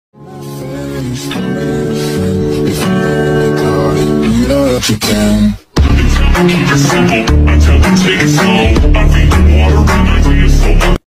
You can. Keep it simple until we take it slow. I think the water reminds me of so much.